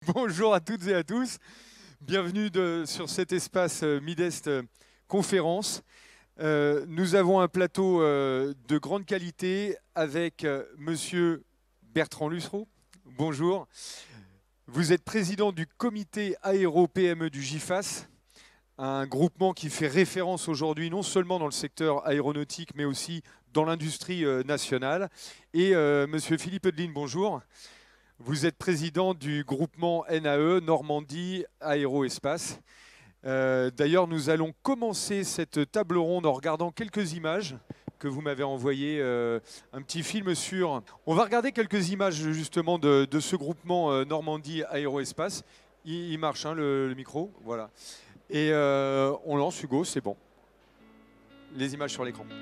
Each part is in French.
Bonjour à toutes et à tous. Bienvenue sur cet espace Midest Conférence. Nous avons un plateau de grande qualité avec Monsieur Bertrand Lussereau. Bonjour. Vous êtes président du comité aéro PME du GIFAS, un groupement qui fait référence aujourd'hui non seulement dans le secteur aéronautique, mais aussi dans l'industrie nationale. Et Monsieur Philippe Eudeline, bonjour. Vous êtes président du groupement NAE, Normandie Aéroespace. D'ailleurs, nous allons commencer cette table ronde en regardant quelques images que vous m'avez envoyées, un petit film sur... On va regarder quelques images justement de ce groupement Normandie Aéroespace. Il marche, hein, le micro, voilà. Et on lance Hugo, c'est bon. Les images sur l'écran.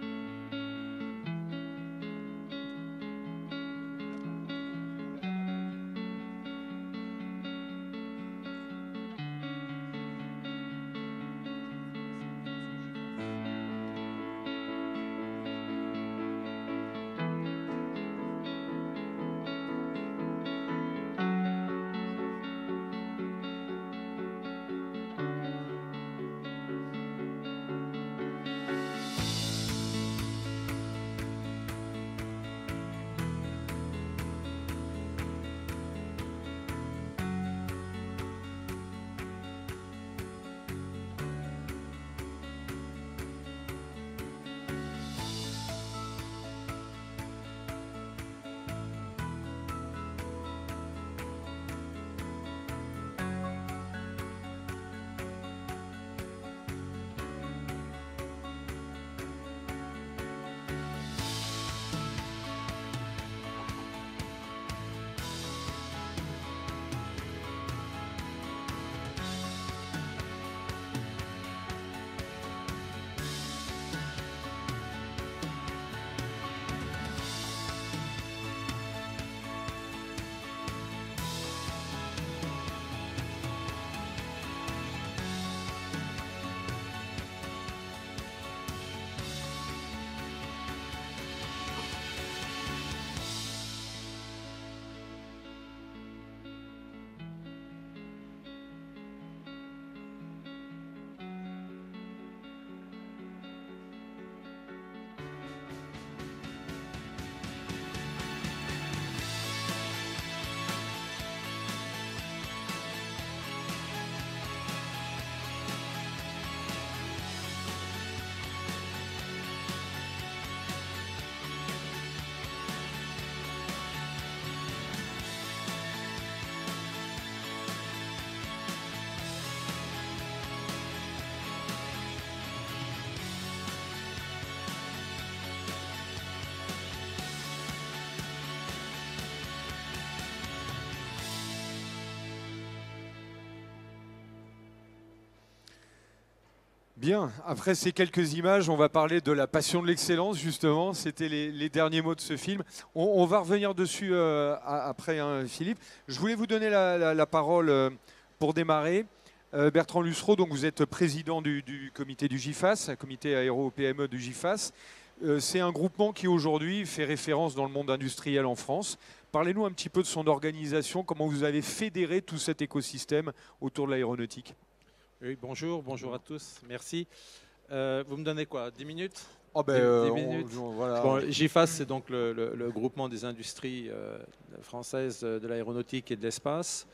Bien, après ces quelques images, on va parler de la passion de l'excellence, justement. C'était les derniers mots de ce film. On va revenir dessus après, hein, Philippe. Je voulais vous donner la parole pour démarrer. Bertrand Lussereau, donc vous êtes président du comité du GIFAS, un comité aéro-PME du GIFAS. C'est un groupement qui aujourd'hui fait référence dans le monde industriel en France. Parlez-nous un petit peu de son organisation, comment vous avez fédéré tout cet écosystème autour de l'aéronautique. Oui, bonjour à tous, merci. Vous me donnez quoi, 10 minutes? Oh ben, 10 minutes. voilà. Bon, GIFAS, c'est donc le groupement des industries françaises de l'aéronautique et de l'espace.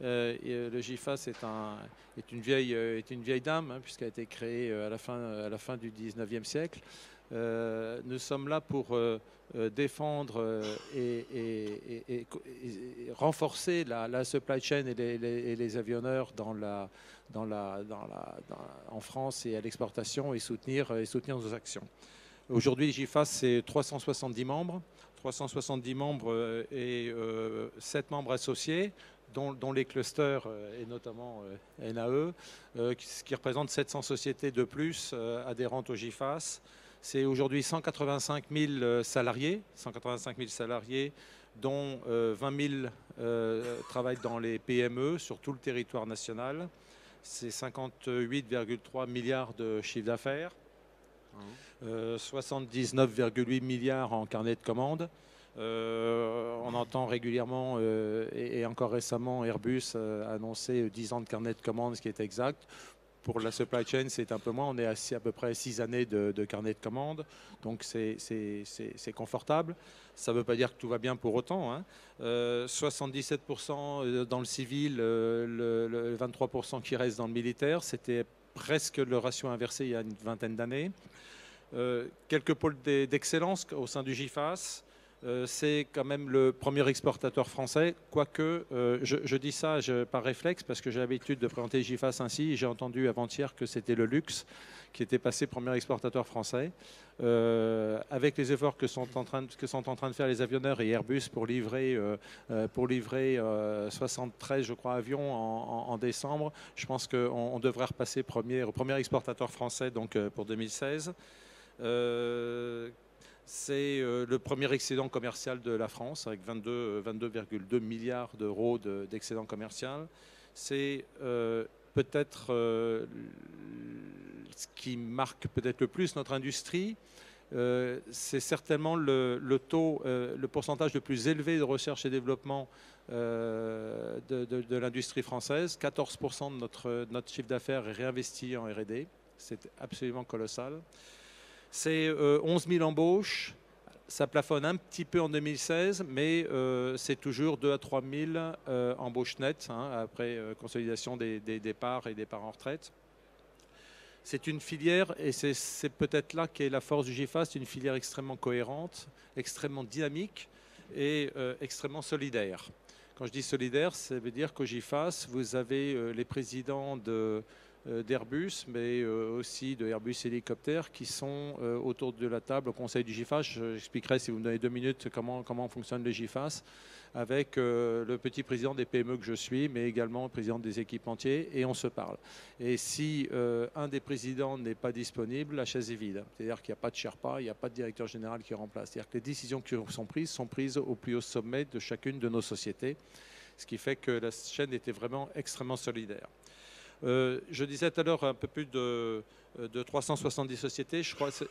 Le GIFAS est une vieille dame, hein, puisqu'elle a été créée à la fin du 19e siècle. Nous sommes là pour défendre et renforcer la supply chain et les avionneurs en France et à l'exportation et soutenir nos actions. Aujourd'hui, GIFAS, c'est 370 membres. 370 membres et 7 membres associés, dont les clusters et notamment NAE, qui représentent 700 sociétés de plus adhérentes au GIFAS. C'est aujourd'hui 185 000 salariés, dont 20 000 travaillent dans les PME sur tout le territoire national. C'est 58,3 milliards de chiffre d'affaires, 79,8 milliards en carnet de commandes, On entend régulièrement et encore récemment Airbus annoncer 10 ans de carnet de commandes, ce qui est exact. Pour la supply chain, c'est un peu moins. On est à peu près 6 années de carnet de commandes. Donc, c'est confortable. Ça ne veut pas dire que tout va bien pour autant, hein. 77% dans le civil, le 23% qui reste dans le militaire. C'était presque le ratio inversé il y a une vingtaine d'années. Quelques pôles d'excellence au sein du GIFAS. C'est quand même le premier exportateur français, quoique je dis ça par réflexe parce que j'ai l'habitude de présenter GIFAS ainsi. J'ai entendu avant-hier que c'était le luxe qui était passé premier exportateur français. Avec les efforts que sont en train de faire les avionneurs et Airbus pour livrer 73, je crois, avions en décembre, je pense qu'on devrait repasser premier exportateur français donc, pour 2016. C'est le premier excédent commercial de la France avec 22,2 milliards d'euros d'excédent commercial. C'est peut-être ce qui marque peut-être le plus notre industrie. C'est certainement le pourcentage le plus élevé de recherche et développement de l'industrie française. 14% de notre chiffre d'affaires est réinvesti en R&D. C'est absolument colossal. C'est 11 000 embauches. Ça plafonne un petit peu en 2016, mais c'est toujours 2 à 3 000 embauches nettes, hein, après consolidation des départs et départs en retraite. C'est une filière, et c'est peut-être là qu'est la force du GIFAS, c'est une filière extrêmement cohérente, extrêmement dynamique et extrêmement solidaire. Quand je dis solidaire, ça veut dire qu'au GIFAS, vous avez les présidents d'Airbus, mais aussi de Airbus Hélicoptère qui sont autour de la table au conseil du GIFAS. J'expliquerai, si vous me donnez 2 minutes, comment fonctionne le GIFAS, avec le petit président des PME que je suis, mais également le président des équipementiers, et on se parle. Et si un des présidents n'est pas disponible, la chaise est vide. C'est-à-dire qu'il n'y a pas de Sherpa, il n'y a pas de directeur général qui remplace. C'est-à-dire que les décisions qui sont prises au plus haut sommet de chacune de nos sociétés, ce qui fait que la chaîne était vraiment extrêmement solidaire. Je disais tout à l'heure un peu plus de 370 sociétés, je crois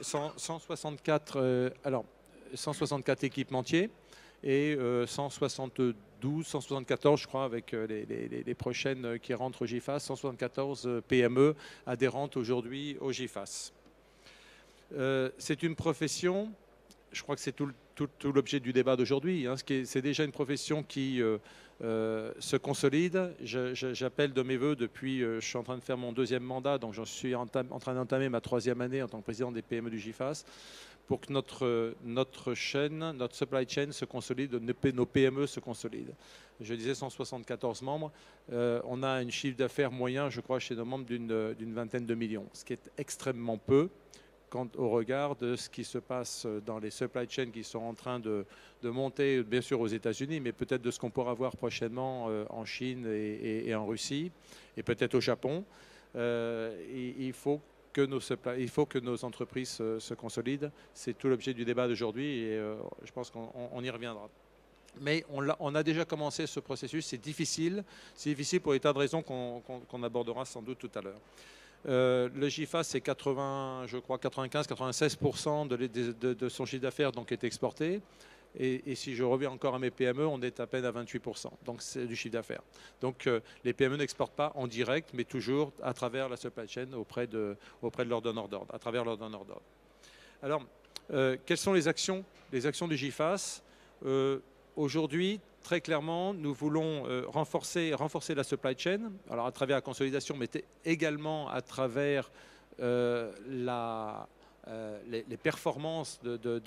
164 équipementiers et 172, 174 je crois avec les prochaines qui rentrent au GIFAS, 174 PME adhérentes aujourd'hui au GIFAS. C'est une profession, je crois que c'est tout l'objet du débat d'aujourd'hui, hein, c'est déjà une profession qui se consolide. J'appelle de mes voeux depuis, je suis en train de faire mon 2e mandat, donc j'en suis en train d'entamer ma 3e année en tant que président des PME du GIFAS, pour que notre chaîne, notre supply chain se consolide, nos PME se consolident. Je disais 174 membres, on a un chiffre d'affaires moyen, je crois, chez nos membres d'une vingtaine de millions, ce qui est extrêmement peu au regard de ce qui se passe dans les supply chains qui sont en train de monter, bien sûr aux États-Unis, mais peut-être de ce qu'on pourra voir prochainement en Chine et en Russie, et peut-être au Japon. Il faut que nos entreprises se consolident. C'est tout l'objet du débat d'aujourd'hui et je pense qu'on y reviendra. Mais on a déjà commencé ce processus, c'est difficile pour des tas de raisons qu'on abordera sans doute tout à l'heure. Le GIFAS, c'est 95-96% de son chiffre d'affaires donc est exporté. Et si je reviens encore à mes PME, on est à peine à 28%. Donc c'est du chiffre d'affaires. Donc les PME n'exportent pas en direct, mais toujours à travers la supply chain auprès de leurs donneurs d'ordre, à travers leurs donneurs d'ordre. Alors, quelles sont les actions du GIFAS? Aujourd'hui, très clairement, nous voulons renforcer la supply chain, alors à travers la consolidation, mais également à travers les performances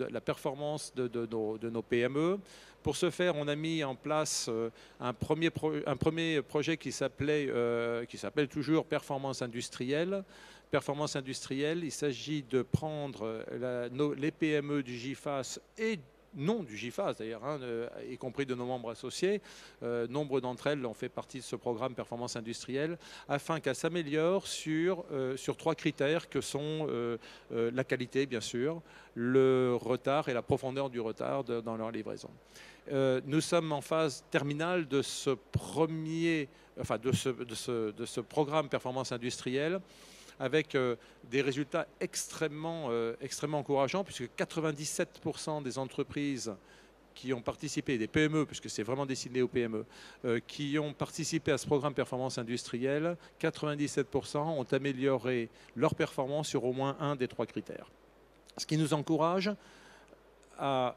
de nos PME. Pour ce faire, on a mis en place un premier projet qui s'appelle toujours Performance industrielle. Performance industrielle, il s'agit de prendre les PME du GIFAS et non du GIFAS d'ailleurs, hein, y compris de nos membres associés. Nombre d'entre elles ont fait partie de ce programme Performance industrielle afin qu'elles s'améliorent sur 3 critères que sont la qualité bien sûr, le retard et la profondeur du retard dans leur livraison. Nous sommes en phase terminale de ce programme Performance industrielle, avec des résultats extrêmement encourageants, puisque 97% des entreprises qui ont participé, des PME, puisque c'est vraiment destiné aux PME, qui ont participé à ce programme performance industrielle, 97% ont amélioré leur performance sur au moins un des 3 critères. Ce qui nous encourage à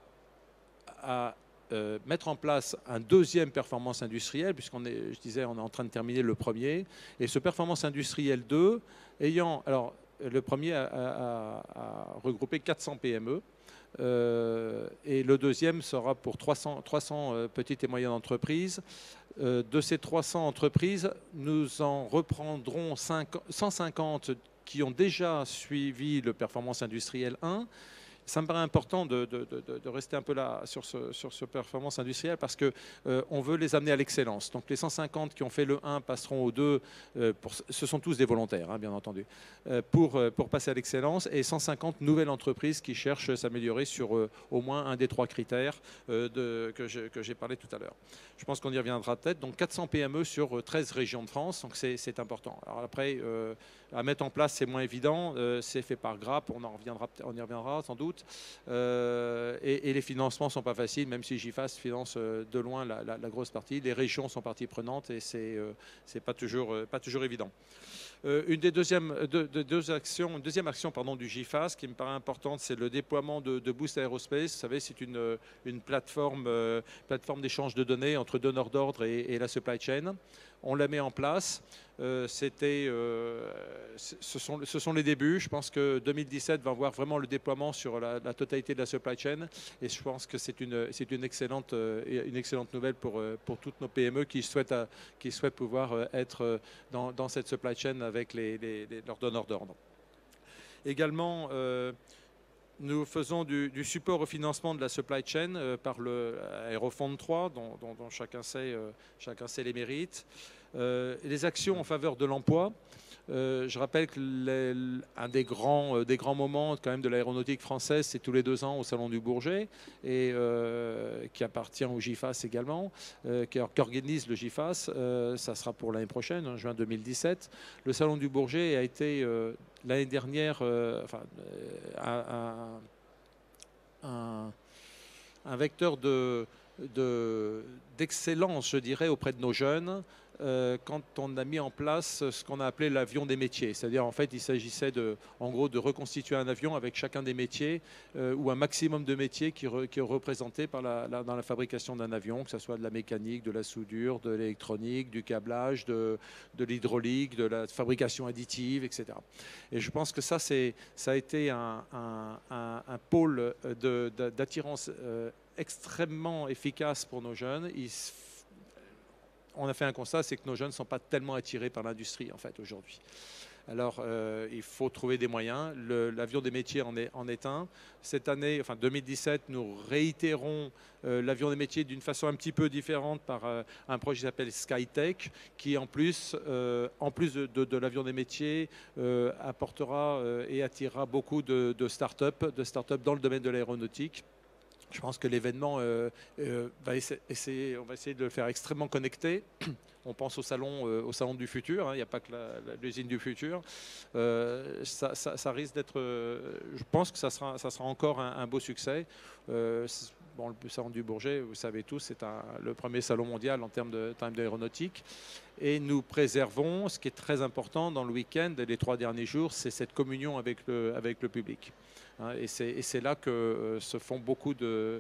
mettre en place un deuxième performance industrielle, je disais, on est en train de terminer le premier, et ce performance industrielle 2, alors le premier a regroupé 400 PME, et le deuxième sera pour 300 petites et moyennes entreprises. De ces 300 entreprises, nous en reprendrons 150 qui ont déjà suivi le performance industrielle 1. Ça me paraît important de rester un peu là sur ce performance industrielle parce qu'on veut les amener à l'excellence. Donc les 150 qui ont fait le 1 passeront au 2, ce sont tous des volontaires, hein, bien entendu, pour passer à l'excellence, et 150 nouvelles entreprises qui cherchent à s'améliorer sur au moins un des 3 critères que j'ai parlé tout à l'heure. Je pense qu'on y reviendra peut-être. Donc 400 PME sur 13 régions de France, donc c'est important. Alors après, à mettre en place, c'est moins évident, c'est fait par grappe, on y reviendra sans doute. Et les financements ne sont pas faciles, même si GIFAS finance de loin la grosse partie. Les régions sont partie prenante et c'est pas toujours évident. Une deuxième action du GIFAS qui me paraît importante, c'est le déploiement de Boost Aerospace. Vous savez, c'est une plateforme d'échange de données entre donneurs d'ordre et la supply chain. On la met en place. Ce sont les débuts. Je pense que 2017 va voir vraiment le déploiement sur la totalité de la supply chain. Et je pense que c'est une excellente nouvelle pour toutes nos PME qui souhaitent pouvoir être dans cette supply chain avec leurs donneurs d'ordre. Également, nous faisons du support au financement de la supply chain par le Aerofond 3, dont chacun sait les mérites. Les actions en faveur de l'emploi. Je rappelle qu'un des grands moments quand même de l'aéronautique française, c'est tous les 2 ans au Salon du Bourget, et qui appartient au GIFAS également, qui organise le GIFAS. Ça sera pour l'année prochaine, en juin 2017. Le Salon du Bourget a été l'année dernière un vecteur d'excellence, je dirais, auprès de nos jeunes. Quand on a mis en place ce qu'on a appelé l'avion des métiers. C'est-à-dire, en fait, il s'agissait en gros de reconstituer un avion avec chacun des métiers ou un maximum de métiers qui est représenté dans la fabrication d'un avion, que ce soit de la mécanique, de la soudure, de l'électronique, du câblage, de l'hydraulique, de la fabrication additive, etc. Et je pense que ça a été un pôle d'attirance extrêmement efficace pour nos jeunes. On a fait un constat, c'est que nos jeunes ne sont pas tellement attirés par l'industrie en fait aujourd'hui. Alors il faut trouver des moyens. L'avion des métiers en est un. Cette année, enfin 2017, nous réitérons l'avion des métiers d'une façon un petit peu différente par un projet qui s'appelle SkyTech, qui en plus de l'avion des métiers apportera et attirera beaucoup de start-up dans le domaine de l'aéronautique. Je pense que l'événement, on va essayer de le faire extrêmement connecté. On pense au salon du futur, hein, il n'y a pas que l'usine du futur. Ça risque d'être, je pense que ça sera encore un beau succès. Le salon du Bourget, vous savez tous, c'est le premier salon mondial en termes d'aéronautique. Et nous préservons, ce qui est très important dans le week-end, les 3 derniers jours, c'est cette communion avec le public. Et c'est là que se font beaucoup de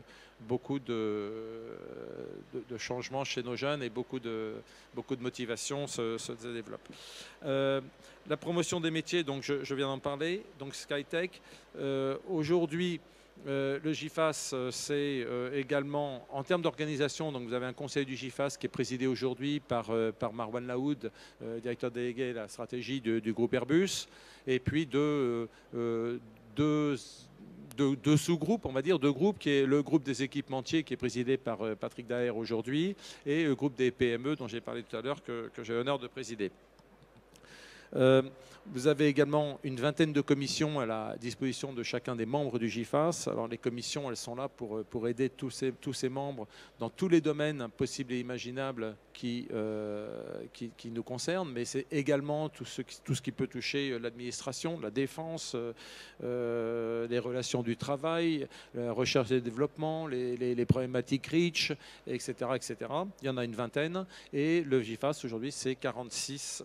changements chez nos jeunes et beaucoup de motivation se développe. La promotion des métiers, donc je viens d'en parler, donc SkyTech. Aujourd'hui, le GIFAS, c'est également, en termes d'organisation, donc vous avez un conseil du GIFAS qui est présidé aujourd'hui par Marwan Laoud, directeur délégué de la stratégie du groupe Airbus, et puis deux sous-groupes, on va dire, 2 groupes, qui est le groupe des équipementiers qui est présidé par Patrick Daher aujourd'hui, et le groupe des PME dont j'ai parlé tout à l'heure que j'ai l'honneur de présider. Vous avez également une vingtaine de commissions à la disposition de chacun des membres du GIFAS. Alors les commissions, elles sont là pour aider tous ces membres dans tous les domaines possibles et imaginables qui nous concernent, mais c'est également tout ce qui peut toucher l'administration, la défense, les relations du travail, la recherche et développement, les problématiques REACH, etc., etc. Il y en a une vingtaine et le GIFAS aujourd'hui c'est 46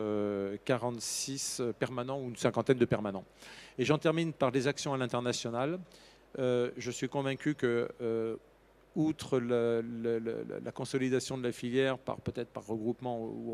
permanents ou une cinquantaine de permanents. Et j'en termine par les actions à l'international. Je suis convaincu que outre la consolidation de la filière, peut-être par regroupement ou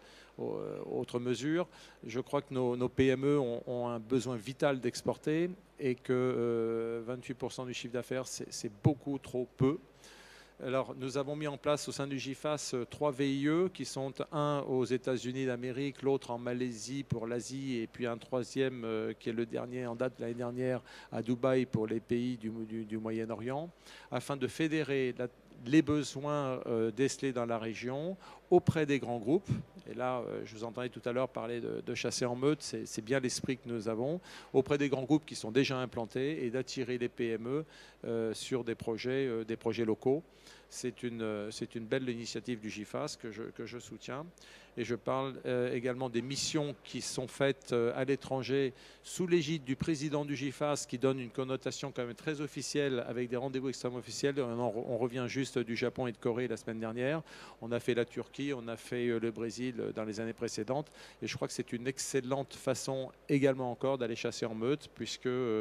autre mesure, je crois que nos PME ont un besoin vital d'exporter et que 28% du chiffre d'affaires, c'est beaucoup trop peu. Alors, nous avons mis en place au sein du GIFAS 3 VIE qui sont un aux États-Unis d'Amérique, l'autre en Malaisie pour l'Asie et puis un troisième qui est le dernier en date de l'année dernière à Dubaï pour les pays du Moyen-Orient, afin de fédérer les besoins décelés dans la région auprès des grands groupes. Et là, je vous entendais tout à l'heure parler de chasser en meute, c'est bien l'esprit que nous avons, auprès des grands groupes qui sont déjà implantés et d'attirer les PME sur des projets locaux. C'est une belle initiative du GIFAS que je soutiens. Et je parle également des missions qui sont faites à l'étranger sous l'égide du président du GIFAS qui donne une connotation quand même très officielle avec des rendez-vous extrêmement officiels. On revient juste du Japon et de Corée la semaine dernière. On a fait la Turquie, on a fait le Brésil dans les années précédentes. Et je crois que c'est une excellente façon également encore d'aller chasser en meute puisque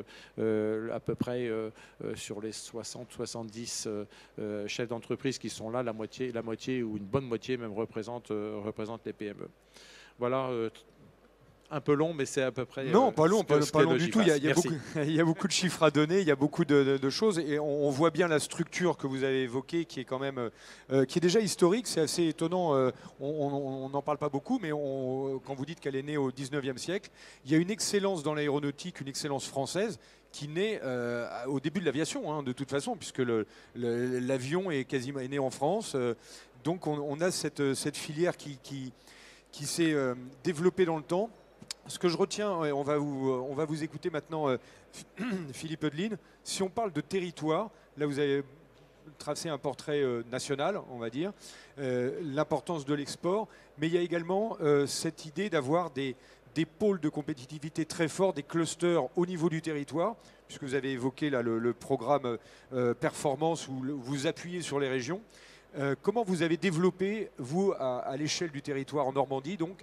à peu près sur les 60-70 chefs d'entreprise qui sont là, la moitié ou une bonne moitié même représente les PME. Voilà, un peu long, mais c'est à peu près... Non, pas long, pas long du tout. Il y a beaucoup de chiffres à donner, il y a beaucoup de choses, et on voit bien la structure que vous avez évoquée, qui est quand même, qui est déjà historique. C'est assez étonnant. On n'en parle pas beaucoup, mais quand vous dites qu'elle est née au 19e siècle, il y a une excellence dans l'aéronautique, une excellence française qui naît au début de l'aviation, hein, de toute façon, puisque l'avion est quasiment né en France. Donc on a cette filière qui s'est développée dans le temps. Ce que je retiens, on va vous écouter maintenant, Philippe Eudeline. Si on parle de territoire, là vous avez tracé un portrait national, on va dire, l'importance de l'export, mais il y a également cette idée d'avoir des pôles de compétitivité très forts, des clusters au niveau du territoire, puisque vous avez évoqué là, le programme performance où vous appuyez sur les régions. Comment vous avez développé, vous, à l'échelle du territoire en Normandie, donc,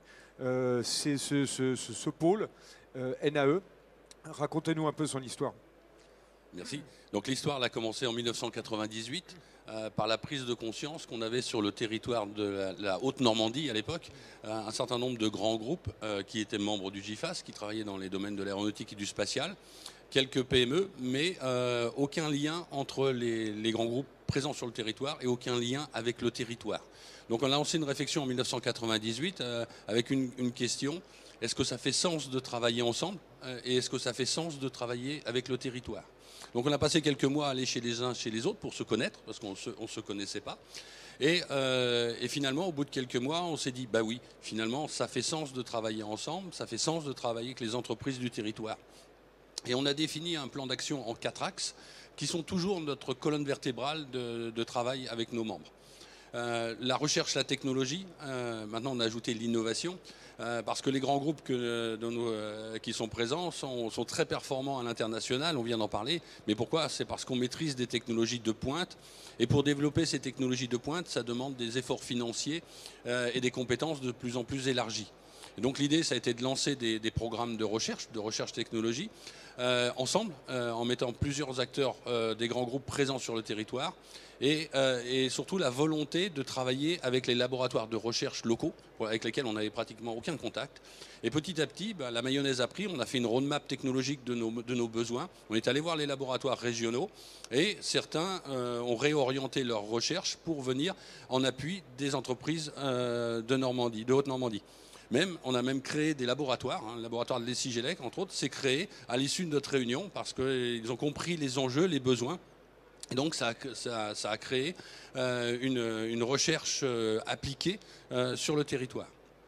ce pôle NAE? Racontez-nous un peu son histoire. Merci. Donc l'histoire a commencé en 1998 par la prise de conscience qu'on avait sur le territoire de la Haute-Normandie à l'époque un certain nombre de grands groupes qui étaient membres du GIFAS, qui travaillaient dans les domaines de l'aéronautique et du spatial, quelques PME, mais aucun lien entre les grands groupes présents sur le territoire et aucun lien avec le territoire. Donc on a lancé une réflexion en 1998 avec une question: est-ce que ça fait sens de travailler ensemble et est-ce que ça fait sens de travailler avec le territoire? Donc on a passé quelques mois à aller chez les uns, chez les autres pour se connaître, parce qu'on ne se connaissait pas. Et finalement, au bout de quelques mois, on s'est dit, bah oui, finalement, ça fait sens de travailler ensemble, ça fait sens de travailler avec les entreprises du territoire. Et on a défini un plan d'action en 4 axes, qui sont toujours notre colonne vertébrale de travail avec nos membres. La recherche, la technologie, maintenant on a ajouté l'innovation, parce que les grands groupes qui sont présents sont très performants à l'international, on vient d'en parler, mais pourquoi? C'est parce qu'on maîtrise des technologies de pointe, et pour développer ces technologies de pointe, ça demande des efforts financiers et des compétences de plus en plus élargies. Et donc l'idée, ça a été de lancer des programmes de recherche technologie, ensemble, en mettant plusieurs acteurs des grands groupes présents sur le territoire, et surtout la volonté de travailler avec les laboratoires de recherche locaux, avec lesquels on n'avait pratiquement aucun contact. Et petit à petit, la mayonnaise a pris, on a fait une roadmap technologique de nos besoins, on est allé voir les laboratoires régionaux, et certains ont réorienté leurs recherches pour venir en appui des entreprises de Normandie, de Haute-Normandie. On a même créé des laboratoires, le laboratoire de l'Essigélec, entre autres, s'est créé à l'issue de notre réunion parce qu'ils ont compris les enjeux, les besoins. Et donc ça a créé une recherche appliquée sur le territoire.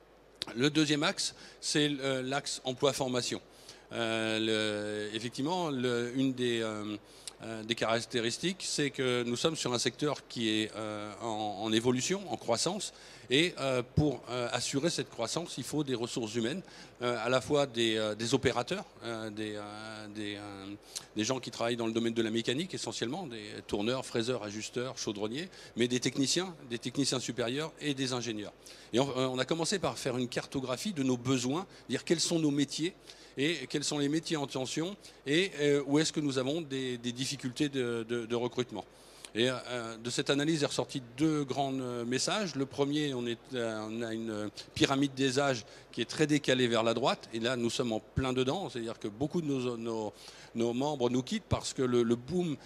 Le deuxième axe, c'est l'axe emploi-formation. Effectivement, une des caractéristiques, c'est que nous sommes sur un secteur qui est en évolution, en croissance, et pour assurer cette croissance, il faut des ressources humaines, à la fois des opérateurs, des gens qui travaillent dans le domaine de la mécanique essentiellement, des tourneurs, fraiseurs, ajusteurs, chaudronniers, mais des techniciens supérieurs et des ingénieurs. Et on a commencé par faire une cartographie de nos besoins, dire quels sont nos métiers, et quels sont les métiers en tension et où est-ce que nous avons des difficultés de recrutement. Et de cette analyse est ressorti deux grands messages. Le premier, on a une pyramide des âges qui est très décalée vers la droite. Et là, nous sommes en plein dedans. C'est-à-dire que beaucoup de nos membres nous quittent parce que le boom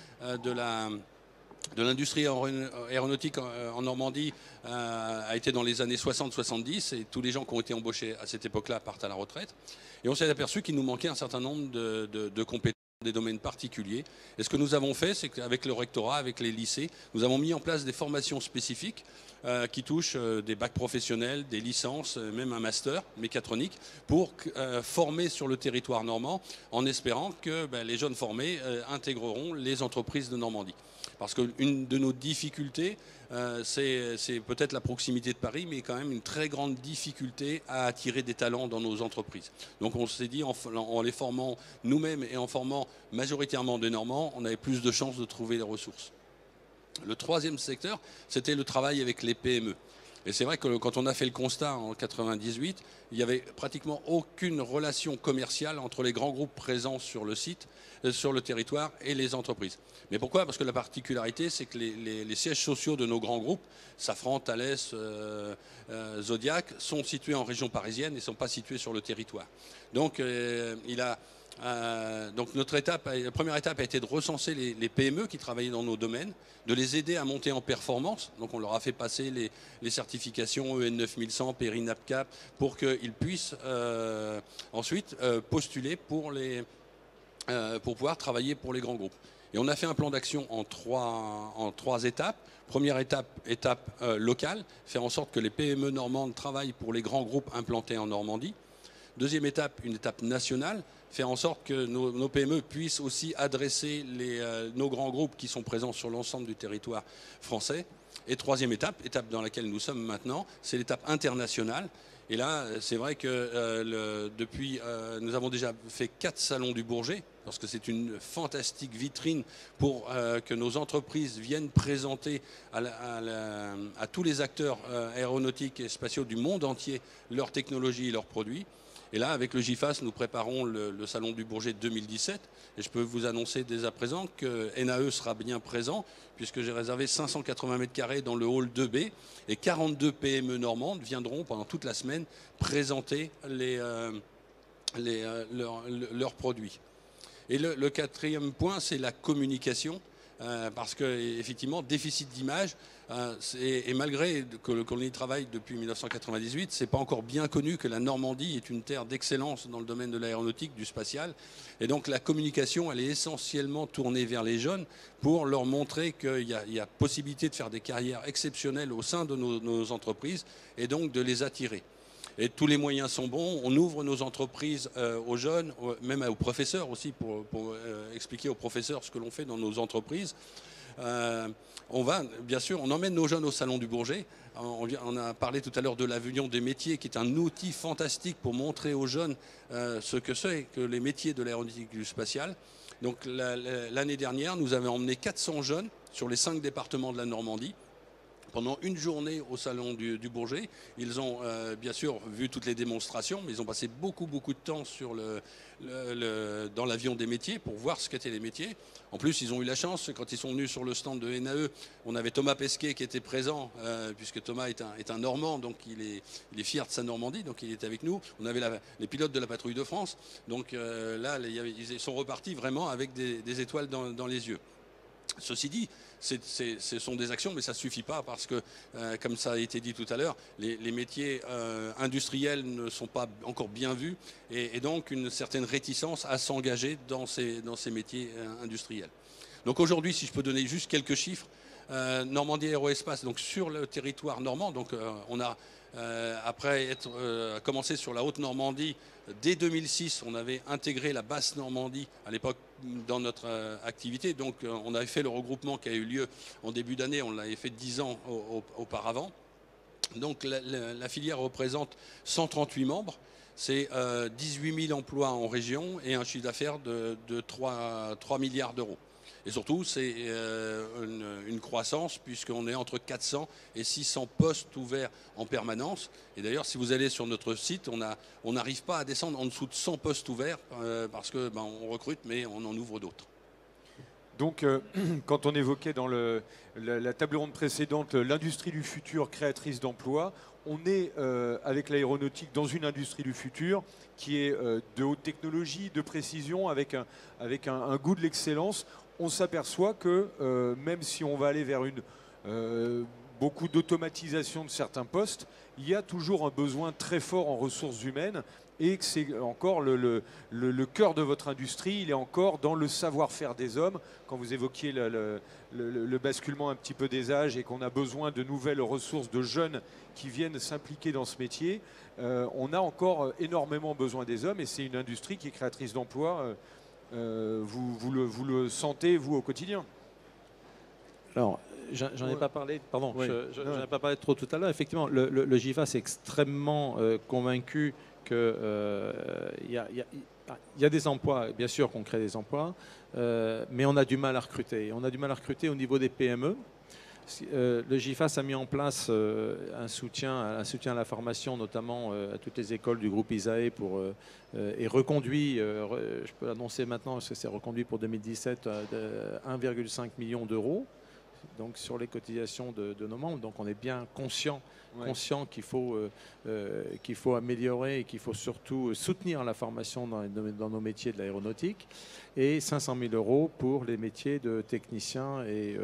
de l'industrie aéronautique en Normandie a été dans les années 60-70 et tous les gens qui ont été embauchés à cette époque-là partent à la retraite. Et on s'est aperçu qu'il nous manquait un certain nombre de compétences dans des domaines particuliers. Et ce que nous avons fait, c'est qu'avec le rectorat, avec les lycées, nous avons mis en place des formations spécifiques qui touchent des bacs professionnels, des licences, même un master mécatronique, pour former sur le territoire normand, en espérant que les jeunes formés intégreront les entreprises de Normandie. Parce qu'une de nos difficultés, c'est peut-être la proximité de Paris, mais quand même une très grande difficulté à attirer des talents dans nos entreprises. Donc on s'est dit, en les formant nous-mêmes et en formant majoritairement des Normands, on avait plus de chances de trouver les ressources. Le troisième secteur, c'était le travail avec les PME. Et c'est vrai que quand on a fait le constat en 1998, il n'y avait pratiquement aucune relation commerciale entre les grands groupes présents sur le site, sur le territoire et les entreprises. Mais pourquoi? Parce que la particularité, c'est que les sièges sociaux de nos grands groupes, Safran, Thales, Zodiac, sont situés en région parisienne et ne sont pas situés sur le territoire. Donc donc la première étape a été de recenser les PME qui travaillaient dans nos domaines, de les aider à monter en performance. Donc on leur a fait passer les certifications EN 9100, PERI, NAPCAP, pour qu'ils puissent ensuite postuler pour pouvoir travailler pour les grands groupes. Et on a fait un plan d'action en trois étapes. Première étape locale, faire en sorte que les PME normandes travaillent pour les grands groupes implantés en Normandie. Deuxième étape, une étape nationale, faire en sorte que nos PME puissent aussi adresser nos grands groupes qui sont présents sur l'ensemble du territoire français. Et troisième étape dans laquelle nous sommes maintenant, c'est l'étape internationale. Et là, c'est vrai que nous avons déjà fait 4 salons du Bourget, parce que c'est une fantastique vitrine pour que nos entreprises viennent présenter à tous les acteurs aéronautiques et spatiaux du monde entier leurs technologies et leurs produits. Et là, avec le GIFAS, nous préparons le Salon du Bourget 2017. Et je peux vous annoncer dès à présent que NAE sera bien présent, puisque j'ai réservé 580 mètres carrés dans le hall 2B. Et 42 PME normandes viendront pendant toute la semaine présenter leurs produits. Et le quatrième point, c'est la communication. Parce qu'effectivement, déficit d'image, et malgré qu'on y travaille depuis 1998, c'est pas encore bien connu que la Normandie est une terre d'excellence dans le domaine de l'aéronautique, du spatial. Et donc la communication, elle est essentiellement tournée vers les jeunes pour leur montrer qu'il y a possibilité de faire des carrières exceptionnelles au sein de nos entreprises et donc de les attirer. Et tous les moyens sont bons. On ouvre nos entreprises aux jeunes, même aux professeurs aussi, pour expliquer aux professeurs ce que l'on fait dans nos entreprises. Bien sûr, on emmène nos jeunes au Salon du Bourget. On a parlé tout à l'heure de l'Avion des métiers, qui est un outil fantastique pour montrer aux jeunes ce que c'est que les métiers de l'aéronautique et du spatial. Donc l'année dernière, nous avons emmené 400 jeunes sur les 5 départements de la Normandie. Pendant une journée au Salon du Bourget, ils ont bien sûr vu toutes les démonstrations, mais ils ont passé beaucoup de temps dans l'avion des métiers pour voir ce qu'étaient les métiers. En plus, ils ont eu la chance, quand ils sont venus sur le stand de NAE, on avait Thomas Pesquet qui était présent, puisque Thomas est un Normand, donc il est fier de sa Normandie, donc il était avec nous. On avait les pilotes de la patrouille de France, donc là, ils sont repartis vraiment avec des étoiles dans les yeux. Ceci dit, ce sont des actions, mais ça ne suffit pas parce que, comme ça a été dit tout à l'heure, les métiers industriels ne sont pas encore bien vus et donc une certaine réticence à s'engager dans ces métiers industriels. Donc aujourd'hui, si je peux donner juste quelques chiffres, Normandie Aéroespace, donc sur le territoire normand. Donc on a, après être commencé sur la Haute-Normandie, dès 2006, on avait intégré la Basse-Normandie à l'époque dans notre activité. Donc on avait fait le regroupement qui a eu lieu en début d'année, on l'avait fait 10 ans auparavant. Donc la filière représente 138 membres. C'est 18 000 emplois en région et un chiffre d'affaires de 3 milliards d'euros. Et surtout, c'est une croissance puisqu'on est entre 400 et 600 postes ouverts en permanence. Et d'ailleurs, si vous allez sur notre site, on n'arrive pas à descendre en dessous de 100 postes ouverts parce que on recrute, mais on en ouvre d'autres. Donc, quand on évoquait dans la table ronde précédente l'industrie du futur créatrice d'emplois, on est avec l'aéronautique dans une industrie du futur qui est de haute technologie, de précision, avec un goût de l'excellence. On s'aperçoit que même si on va aller vers beaucoup d'automatisation de certains postes, il y a toujours un besoin très fort en ressources humaines et que c'est encore le cœur de votre industrie, il est encore dans le savoir-faire des hommes. Quand vous évoquiez le basculement un petit peu des âges et qu'on a besoin de nouvelles ressources, de jeunes qui viennent s'impliquer dans ce métier, on a encore énormément besoin des hommes et c'est une industrie qui est créatrice d'emplois. Vous le sentez, vous, au quotidien? Alors, j'en ai pas parlé, pardon, oui. J'en ai pas parlé trop tout à l'heure. Effectivement, le GIFAS est extrêmement convaincu qu'il y a des emplois, bien sûr qu'on crée des emplois, mais on a du mal à recruter. On a du mal à recruter au niveau des PME. Le GIFAS a mis en place un soutien à la formation, notamment à toutes les écoles du groupe ISAE et reconduit, je peux l'annoncer maintenant, parce que c'est reconduit pour 2017, de 1,5 million d'euros. Donc sur les cotisations de nos membres. Donc on est bien conscient qu'il faut améliorer et qu'il faut surtout soutenir la formation dans nos métiers de l'aéronautique. Et 500 000 euros pour les métiers de techniciens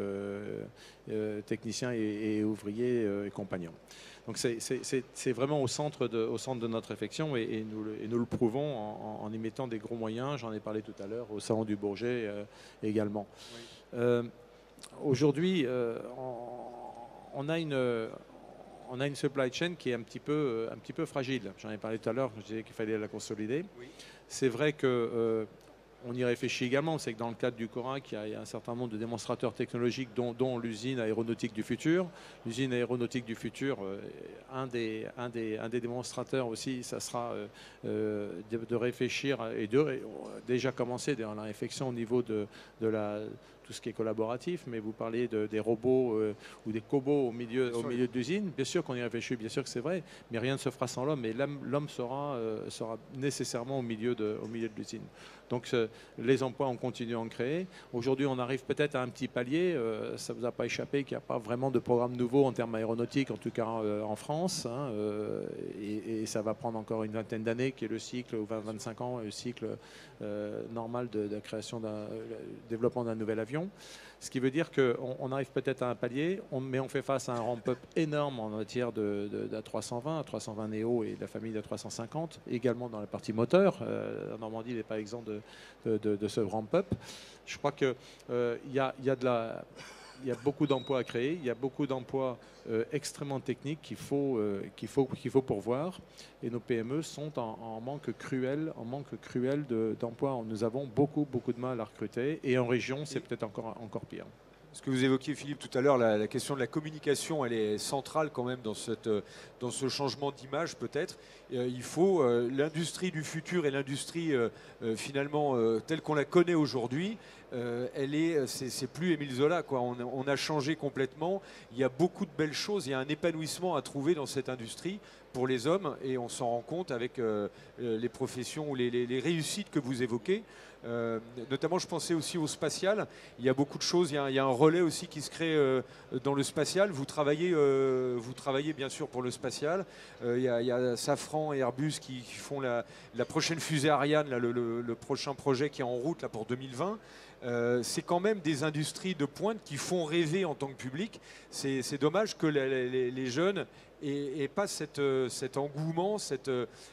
et ouvriers et compagnons. Donc c'est vraiment au centre de notre réflexion et nous le prouvons en y mettant des gros moyens. J'en ai parlé tout à l'heure au Salon du Bourget également. Oui. Aujourd'hui, on a une supply chain qui est un petit peu fragile. J'en ai parlé tout à l'heure, je disais qu'il fallait la consolider. Oui. C'est vrai que on y réfléchit également. C'est que dans le cadre du CORAC, il y a un certain nombre de démonstrateurs technologiques, dont l'usine aéronautique du futur. L'usine aéronautique du futur, un des démonstrateurs aussi, ça sera de réfléchir et déjà commencer dans la réflexion au niveau de tout ce qui est collaboratif, mais vous parlez des robots ou des cobots au milieu de l'usine. Bien sûr qu'on y réfléchit, bien sûr que c'est vrai, mais rien ne se fera sans l'homme, et l'homme sera nécessairement au milieu de l'usine. Donc les emplois, on continue à en créer. Aujourd'hui, on arrive peut-être à un petit palier. Ça ne vous a pas échappé qu'il n'y a pas vraiment de programme nouveau en termes aéronautiques, en tout cas en France. Hein, et ça va prendre encore une vingtaine d'années, qui est le cycle, ou 20-25 ans, le cycle normal de création développement d'un nouvel avion. Ce qui veut dire qu'on arrive peut-être à un palier, mais on fait face à un ramp-up énorme en matière d'A320 Neo et de la famille d'A350, également dans la partie moteur. La Normandie n'est pas exempt de ce ramp-up. Je crois qu'il y a beaucoup d'emplois à créer, il y a beaucoup d'emplois extrêmement techniques qu'il faut pourvoir, et nos PME sont en manque cruel d'emplois. Nous avons beaucoup de mal à recruter, et en région c'est peut-être encore pire. Ce que vous évoquiez, Philippe, tout à l'heure, la question de la communication, elle est centrale quand même dans ce changement d'image peut-être. Il faut l'industrie du futur et l'industrie finalement telle qu'on la connaît aujourd'hui. C'est plus Émile Zola, quoi. On a changé complètement. Il y a beaucoup de belles choses. Il y a un épanouissement à trouver dans cette industrie pour les hommes, et on s'en rend compte avec les professions ou les réussites que vous évoquez. Notamment, je pensais aussi au spatial. Il y a beaucoup de choses. Il y a un relais aussi qui se crée dans le spatial. Vous travaillez bien sûr pour le spatial. Il y a Safran et Airbus qui font la prochaine fusée Ariane, là, le prochain projet qui est en route là, pour 2020. C'est quand même des industries de pointe qui font rêver en tant que public. C'est dommage que les jeunes n'aient pas cet engouement, cette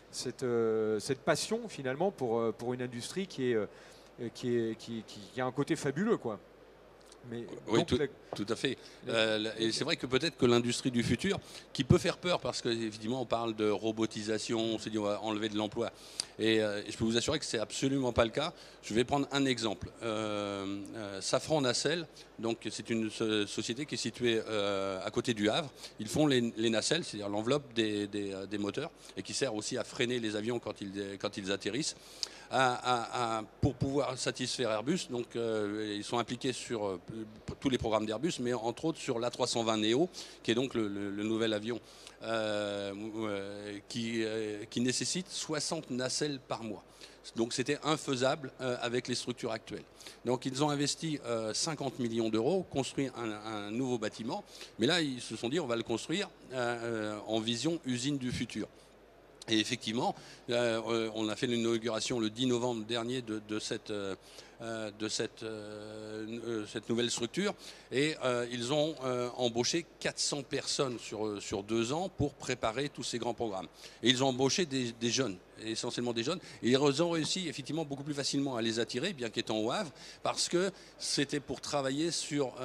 passion finalement pour une industrie qui a un côté fabuleux, quoi. Mais Oui, donc, tout à fait. Et c'est vrai que peut-être que l'industrie du futur, qui peut faire peur, parce qu'effectivement on parle de robotisation, on s'est dit on va enlever de l'emploi. Et je peux vous assurer que c'est absolument pas le cas. Je vais prendre un exemple. Safran Nacelle, donc c'est une société qui est située à côté du Havre. Ils font les nacelles, c'est-à-dire l'enveloppe des moteurs, et qui sert aussi à freiner les avions quand ils atterrissent. Pour pouvoir satisfaire Airbus. Donc, ils sont impliqués sur tous les programmes d'Airbus, mais entre autres sur l'A320 Neo, qui est donc le nouvel avion qui nécessite 60 nacelles par mois. Donc c'était infaisable avec les structures actuelles. Donc ils ont investi 50 millions d'euros, construit un nouveau bâtiment, mais là ils se sont dit on va le construire en vision usine du futur. Et effectivement, on a fait l'inauguration le 10 novembre dernier de cette nouvelle structure et ils ont embauché 400 personnes sur 2 ans pour préparer tous ces grands programmes. Et ils ont embauché des jeunes, essentiellement des jeunes, et ils ont réussi effectivement beaucoup plus facilement à les attirer, bien qu'étant au Havre, parce que c'était pour travailler sur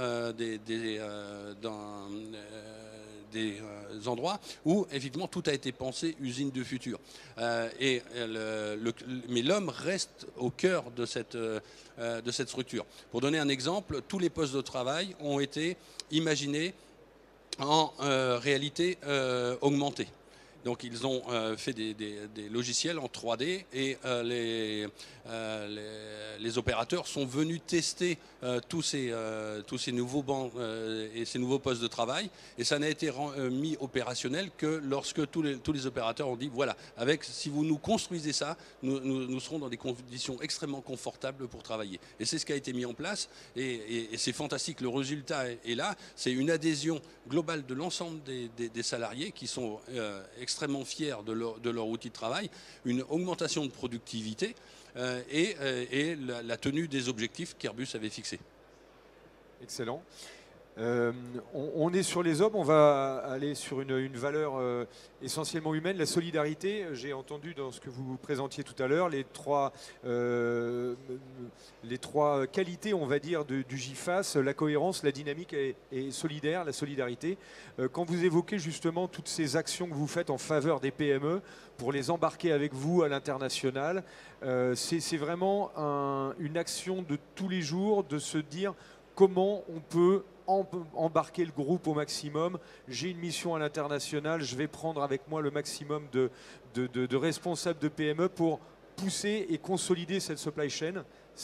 des endroits où effectivement tout a été pensé usine du futur. Mais l'homme reste au cœur de cette structure. Pour donner un exemple, tous les postes de travail ont été imaginés en réalité augmentée. Donc ils ont fait des logiciels en 3D et les opérateurs sont venus tester tous ces nouveaux bancs et ces nouveaux postes de travail. Et ça n'a été mis opérationnel que lorsque tous les opérateurs ont dit voilà, si vous nous construisez ça, nous serons dans des conditions extrêmement confortables pour travailler. Et c'est ce qui a été mis en place et c'est fantastique. Le résultat est là. C'est une adhésion globale de l'ensemble des salariés qui sont extrêmement fiers de leur outil de travail, une augmentation de productivité et la tenue des objectifs qu'Airbus avait fixés. Excellent. On est sur les hommes, on va aller sur une valeur essentiellement humaine, la solidarité. J'ai entendu dans ce que vous présentiez tout à l'heure les trois qualités, on va dire, du GIFAS, la cohérence, la dynamique et solidaire, la solidarité. Quand vous évoquez justement toutes ces actions que vous faites en faveur des PME pour les embarquer avec vous à l'international, c'est vraiment une action de tous les jours de se dire comment on peut embarquer le groupe au maximum. J'ai une mission à l'international, je vais prendre avec moi le maximum de responsables de PME pour pousser et consolider cette supply chain.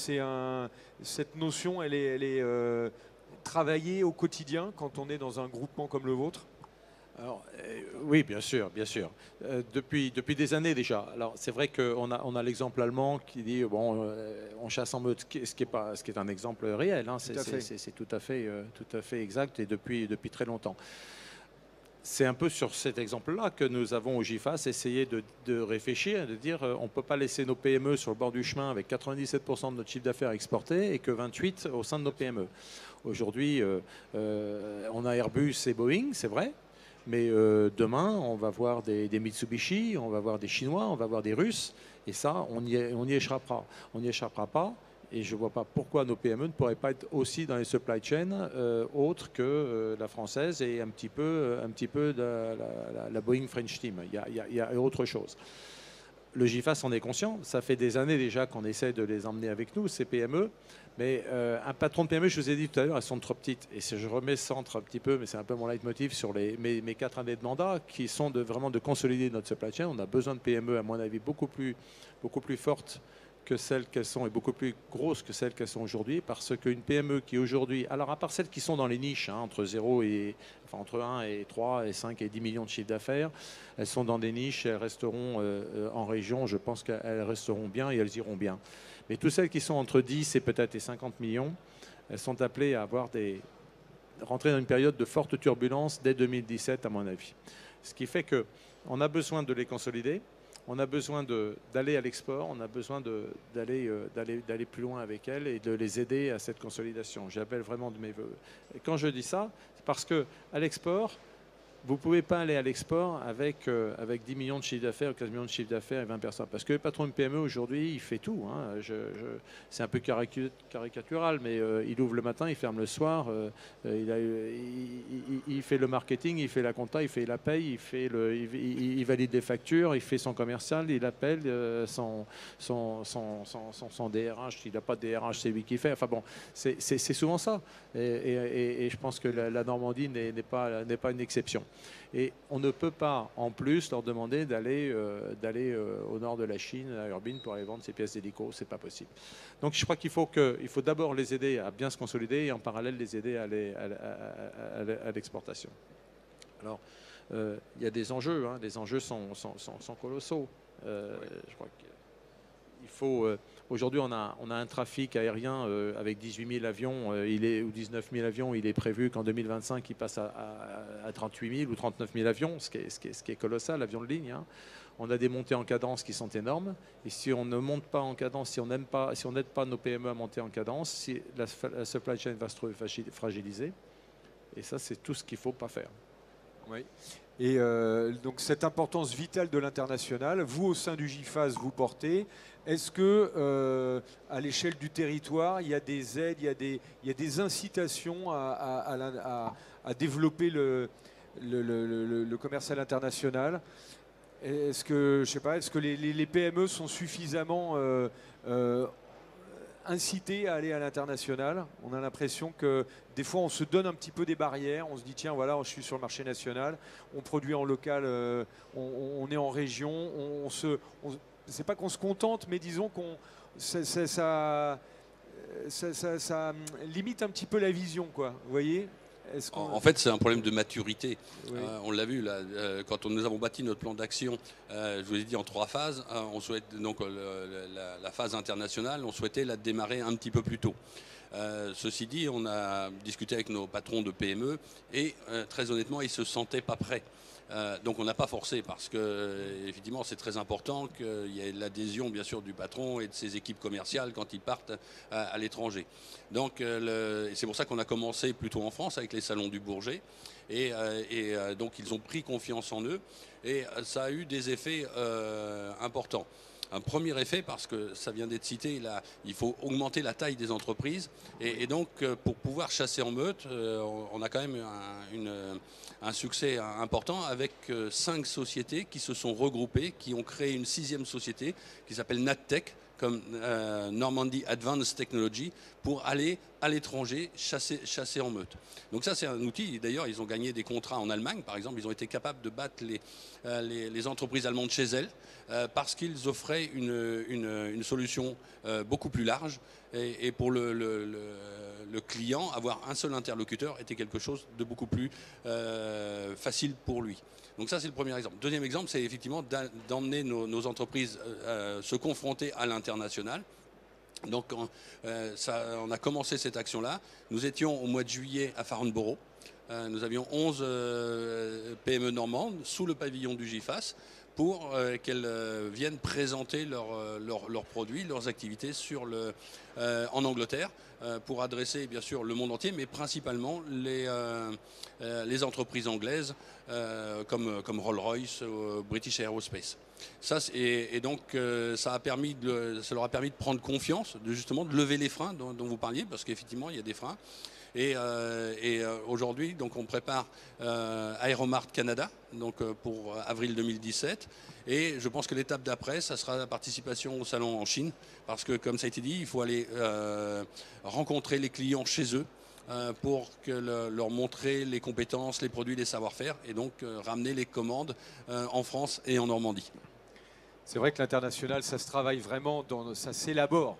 Cette notion, elle est travaillée au quotidien quand on est dans un groupement comme le vôtre. Alors, oui, bien sûr, bien sûr. Depuis des années déjà. Alors, c'est vrai qu'on a l'exemple allemand qui dit bon, on chasse en meute, ce qui est un exemple réel. Hein, c'est tout à fait exact et depuis très longtemps. C'est un peu sur cet exemple-là que nous avons au GIFAS essayé de réfléchir, de dire on ne peut pas laisser nos PME sur le bord du chemin avec 97% de notre chiffre d'affaires exporté et que 28% au sein de nos PME. Aujourd'hui, on a Airbus et Boeing, c'est vrai. Mais demain, on va voir des Mitsubishi, on va voir des Chinois, on va voir des Russes. Et ça, on y échappera. On n'y échappera pas. Et je ne vois pas pourquoi nos PME ne pourraient pas être aussi dans les supply chains autres que la française et un petit peu la Boeing French Team. Il y a autre chose. Le GIFAS en est conscient. Ça fait des années déjà qu'on essaie de les emmener avec nous, ces PME. Mais un patron de PME, je vous ai dit tout à l'heure, elles sont trop petites. Et si je recentre un petit peu, mais c'est un peu mon leitmotiv sur mes 4 années de mandat, qui sont vraiment de consolider notre supply chain. On a besoin de PME, à mon avis, beaucoup plus fortes que celles qu'elles sont et beaucoup plus grosses que celles qu'elles sont aujourd'hui. Parce qu'une PME qui aujourd'hui, alors à part celles qui sont dans les niches, hein, entre 1 et 3 et 5 et 10 millions de chiffre d'affaires, elles sont dans des niches, elles resteront en région, je pense qu'elles resteront bien et elles iront bien. Mais toutes celles qui sont entre 10 et peut-être 50 millions, elles sont appelées à rentrer dans une période de forte turbulence dès 2017, à mon avis. Ce qui fait qu'on a besoin de les consolider, on a besoin d'aller à l'export, on a besoin d'aller plus loin avec elles et de les aider à cette consolidation. J'appelle vraiment de mes voeux. Et quand je dis ça, c'est parce qu'à l'export, vous ne pouvez pas aller à l'export avec 10 millions de chiffre d'affaires, 15 millions de chiffre d'affaires et 20 personnes. Parce que le patron de PME aujourd'hui, il fait tout. Hein. C'est un peu caricatural, mais il ouvre le matin, il ferme le soir, il fait le marketing, il fait la compta, il fait la paye, il valide les factures, il fait son commercial, il appelle son DRH. Il n'a pas de DRH, c'est lui qui fait. Enfin bon, c'est souvent ça. Et je pense que la Normandie n'est pas une exception. Et on ne peut pas, en plus, leur demander d'aller au nord de la Chine, à Urbine, pour aller vendre ces pièces d'hélico. C'est pas possible. Donc je crois qu'il faut d'abord les aider à bien se consolider et en parallèle les aider à l'exportation. Alors, il y a des enjeux. Hein. Les enjeux sont colossaux. Je crois qu'il faut... Aujourd'hui, on a un trafic aérien avec 18 000 avions ou 19 000 avions. Il est prévu qu'en 2025, il passe à 38 000 ou 39 000 avions, ce qui est colossal, avion de ligne. Hein. On a des montées en cadence qui sont énormes. Et si on ne monte pas en cadence, si on n'aide pas nos PME à monter en cadence, la supply chain va se trouver fragilisée. Et ça, c'est tout ce qu'il ne faut pas faire. Oui. Et donc cette importance vitale de l'international, vous au sein du GIFAS, vous portez. Est-ce que à l'échelle du territoire, il y a des aides, il y a des incitations à développer le commerce à l'international? Est-ce que, je sais pas, est-ce que les PME sont suffisamment inciter à aller à l'international? On a l'impression que des fois on se donne un petit peu des barrières, on se dit tiens voilà, je suis sur le marché national, on produit en local, on est en région, c'est pas qu'on se contente, mais disons qu'on ça limite un petit peu la vision, quoi, vous voyez? En fait, c'est un problème de maturité. Oui. On l'a vu là, quand nous avons bâti notre plan d'action, je vous ai dit en 3 phases. On souhaite donc la phase internationale, on souhaitait la démarrer un petit peu plus tôt. Ceci dit, on a discuté avec nos patrons de PME et très honnêtement, ils ne se sentaient pas prêts. Donc on n'a pas forcé parce que effectivement c'est très important qu'il y ait l'adhésion bien sûr du patron et de ses équipes commerciales quand ils partent à l'étranger. Donc c'est pour ça qu'on a commencé plutôt en France avec les salons du Bourget et donc ils ont pris confiance en eux et ça a eu des effets importants. Un premier effet, parce que ça vient d'être cité, là, il faut augmenter la taille des entreprises. Et donc, pour pouvoir chasser en meute, on a quand même un succès important avec 5 sociétés qui se sont regroupées, qui ont créé une 6e société qui s'appelle NatTech, comme Normandy Advanced Technology, pour aller à l'étranger chasser en meute. Donc ça, c'est un outil. D'ailleurs, ils ont gagné des contrats en Allemagne, par exemple. Ils ont été capables de battre les entreprises allemandes chez elles parce qu'ils offraient une solution beaucoup plus large. Et pour le client, avoir un seul interlocuteur était quelque chose de beaucoup plus facile pour lui. Donc ça, c'est le premier exemple. Deuxième exemple, c'est effectivement d'emmener nos entreprises se confronter à l'international. Donc on a commencé cette action-là. Nous étions au mois de juillet à Farnborough. Nous avions 11 PME normandes sous le pavillon du GIFAS pour qu'elles viennent présenter leurs produits, leurs activités en Angleterre pour adresser bien sûr le monde entier, mais principalement les entreprises anglaises comme Rolls-Royce, British Aerospace. Et donc ça leur a permis de prendre confiance, justement de lever les freins dont vous parliez, parce qu'effectivement il y a des freins. Et aujourd'hui, donc on prépare Aeromart Canada, donc pour avril 2017. Et je pense que l'étape d'après, ça sera la participation au salon en Chine, parce que comme ça a été dit, il faut aller rencontrer les clients chez eux pour leur montrer les compétences, les produits, les savoir-faire, et donc ramener les commandes en France et en Normandie. C'est vrai que l'international, ça se travaille vraiment, ça s'élabore.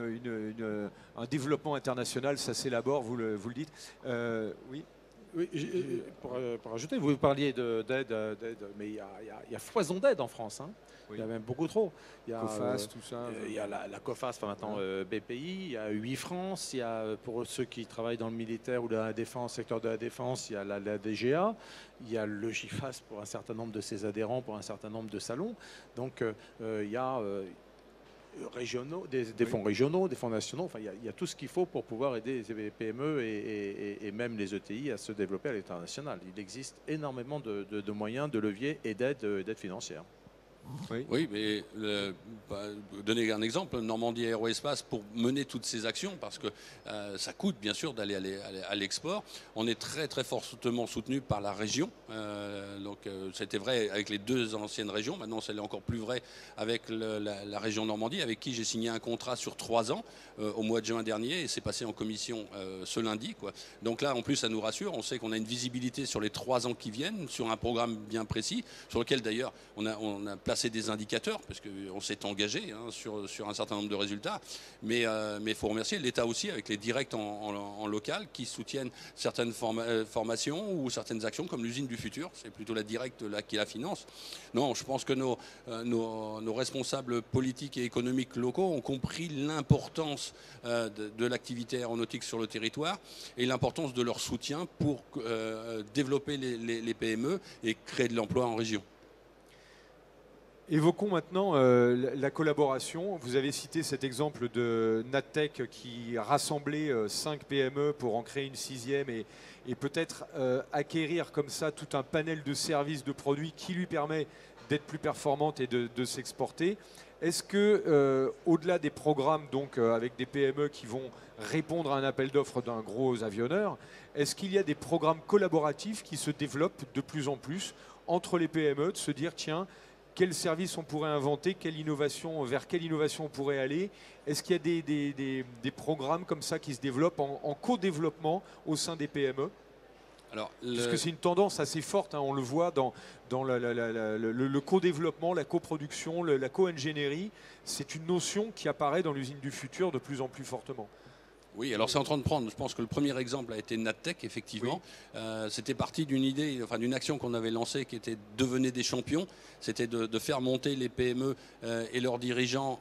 Un développement international, ça s'élabore, vous le dites. Oui. Oui, pour ajouter, vous parliez d'aide, mais il y a foison d'aide en France. Hein. Oui. Il y a même beaucoup trop. Il y a COFAS, tout ça. Il y a la COFAS, enfin maintenant BPI, il y a UI France, il y a pour ceux qui travaillent dans le militaire ou dans la défense, secteur de la défense, il y a la DGA, il y a le GIFAS pour un certain nombre de ses adhérents, pour un certain nombre de salons. Donc il y a régionaux, des fonds régionaux, des fonds nationaux. Enfin, il y a tout ce qu'il faut pour pouvoir aider les PME et même les ETI à se développer à l'international. Il existe énormément de moyens, de leviers et d'aide financière. Oui, mais donner un exemple, Normandie Aéroespace, pour mener toutes ces actions, parce que ça coûte bien sûr d'aller à l'export, on est très très fortement soutenu par la région. Donc c'était vrai avec les deux anciennes régions, maintenant c'est encore plus vrai avec la région Normandie, avec qui j'ai signé un contrat sur 3 ans au mois de juin dernier, et c'est passé en commission ce lundi, quoi. Donc là, en plus, ça nous rassure, on sait qu'on a une visibilité sur les 3 ans qui viennent, sur un programme bien précis, sur lequel d'ailleurs on a placé des indicateurs, parce qu'on s'est engagé sur un certain nombre de résultats, mais il faut remercier l'État aussi avec les directs en local qui soutiennent certaines formations ou certaines actions comme l'usine du futur. C'est plutôt la directe là qui la finance. Non, je pense que nos responsables politiques et économiques locaux ont compris l'importance de l'activité aéronautique sur le territoire et l'importance de leur soutien pour développer les PME et créer de l'emploi en région. Évoquons maintenant la collaboration. Vous avez cité cet exemple de Nattech qui rassemblait 5 PME pour en créer une 6e et peut-être acquérir comme ça tout un panel de services, de produits qui lui permet d'être plus performante et de s'exporter. Est-ce que, au-delà des programmes donc, avec des PME qui vont répondre à un appel d'offres d'un gros avionneur, est-ce qu'il y a des programmes collaboratifs qui se développent de plus en plus entre les PME, de se dire tiens, quel service on pourrait inventer, vers quelle innovation on pourrait aller? Est-ce qu'il y a des programmes comme ça qui se développent en co-développement au sein des PME? Parce que c'est une tendance assez forte, hein, on le voit dans le co-développement, la coproduction, la co-ingénierie. C'est une notion qui apparaît dans l'usine du futur de plus en plus fortement. Oui, alors c'est en train de prendre. Je pense que le premier exemple a été Nattech, effectivement. Oui. C'était parti d'une idée, enfin d'une action qu'on avait lancée qui était devenez des champions. C'était de faire monter les PME et leurs dirigeants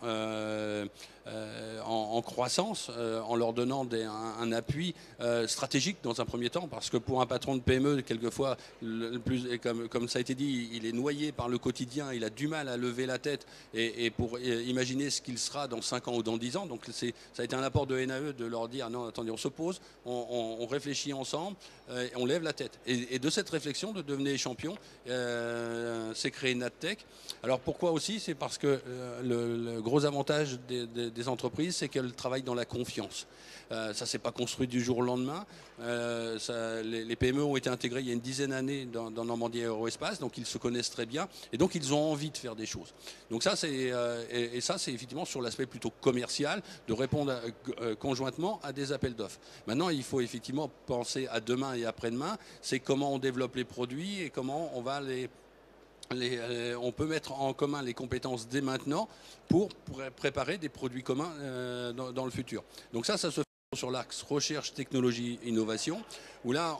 en croissance, en leur donnant un appui stratégique dans un premier temps, parce que pour un patron de PME, quelquefois, comme ça a été dit, il est noyé par le quotidien, il a du mal à lever la tête et pour imaginer ce qu'il sera dans 5 ans ou dans 10 ans. Donc ça a été un apport de NAE de leur dire non, attendez, on se pose, on réfléchit ensemble, on lève la tête. Et de cette réflexion de devenir champion, c'est créé Nattech. Alors pourquoi aussi? C'est parce que le gros avantage des entreprises, c'est qu'elles travaillent dans la confiance. Ça ne s'est pas construit du jour au lendemain. Les PME ont été intégrés il y a une dizaine d'années dans Normandie Aéroespace, donc ils se connaissent très bien et donc ils ont envie de faire des choses. Donc ça, c'est effectivement sur l'aspect plutôt commercial, de répondre conjointement à des appels d'offres. Maintenant, il faut effectivement penser à demain et après-demain, c'est comment on développe les produits et comment on va on peut mettre en commun les compétences dès maintenant pour préparer des produits communs dans le futur. Donc ça se fait sur l'axe recherche, technologie, innovation, où là,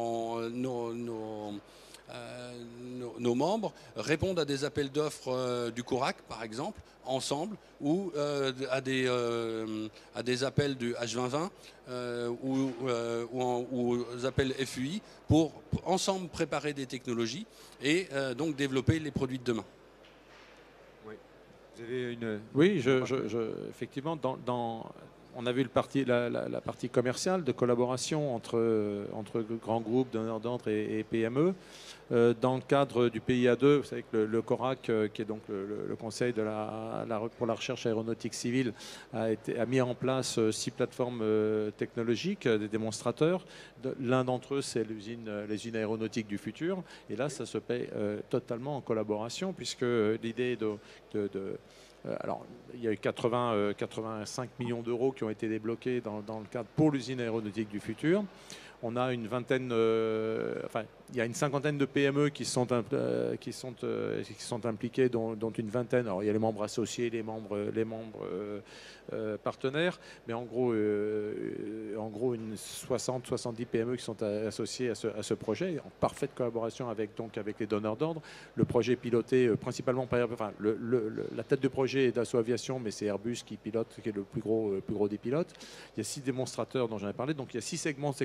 nos membres répondent à des appels d'offres du CORAC, par exemple, ensemble, ou à des appels du H2020 ou aux appels FUI pour ensemble préparer des technologies et donc développer les produits de demain. Oui, vous avez une... Oui, effectivement, on a vu la partie commerciale de collaboration entre grands groupes, donneurs d'ordre et PME. Dans le cadre du PIA2, vous savez que le CORAC, qui est donc le Conseil pour la recherche aéronautique civile, a mis en place 6 plateformes technologiques, des démonstrateurs. L'un d'entre eux, c'est l'usine aéronautique du futur. Et là, ça se paie totalement en collaboration, puisque l'idée alors, il y a eu 85 millions d'euros qui ont été débloqués dans le cadre pour l'usine aéronautique du futur. On a une vingtaine, il y a une cinquantaine de PME qui sont impliquées, dont une vingtaine. Alors, il y a les membres associés, les membres partenaires, mais en gros une 60-70 PME qui sont associées à ce projet, en parfaite collaboration avec les donneurs d'ordre. Le projet est piloté principalement par la tête de projet est Dassault Aviation, mais c'est Airbus qui pilote, qui est le plus gros des pilotes. Il y a 6 démonstrateurs dont j'en ai parlé, donc il y a 6 segments technologiques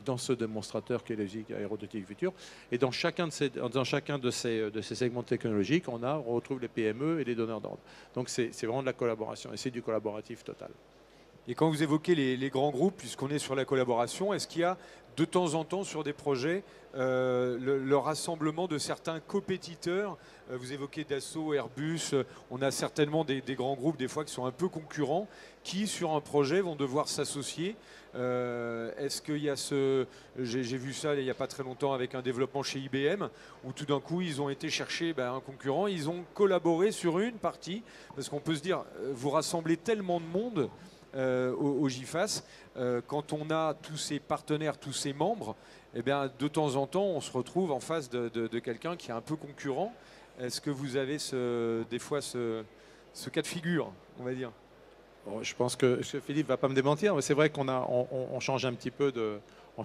dans ce démonstrateur qui est la logique aéronautique du futur. Et dans chacun de ces segments technologiques, on retrouve les PME et les donneurs d'ordre. Donc c'est vraiment de la collaboration et c'est du collaboratif total. Et quand vous évoquez les grands groupes, puisqu'on est sur la collaboration, est-ce qu'il y a de temps en temps sur des projets le rassemblement de certains compétiteurs? Vous évoquez Dassault, Airbus, on a certainement des grands groupes des fois qui sont un peu concurrents, qui sur un projet vont devoir s'associer. Est-ce qu'il y a j'ai vu ça il n'y a pas très longtemps avec un développement chez IBM, où tout d'un coup ils ont été chercher un concurrent, ils ont collaboré sur une partie, parce qu'on peut se dire, vous rassemblez tellement de monde au GIFAS, quand on a tous ces partenaires, tous ces membres, eh bien, de temps en temps, on se retrouve en face de quelqu'un qui est un peu concurrent. Est-ce que vous avez des fois ce cas de figure, on va dire? Bon, je pense que Philippe ne va pas me démentir, mais c'est vrai qu'on change un petit peu de